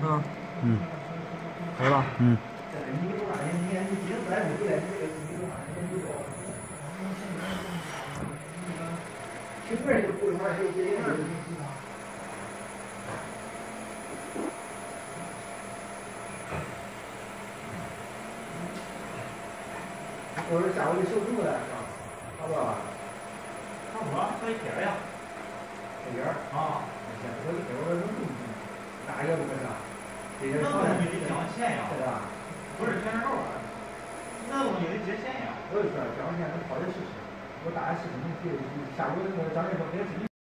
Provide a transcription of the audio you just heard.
啊， 嗯， 可以吧？ 嗯。 我说下午就收工了，是吧？差不多吧？ 差不多，可以贴了呀。 这点儿啊， 我能动大也不是啥，这点那儿东西得交钱呀， 是吧？ 不是全是肉啊，那东西得结钱呀。 我就说交钱能掏点试试，我大概试试能接，下午那个张先生给他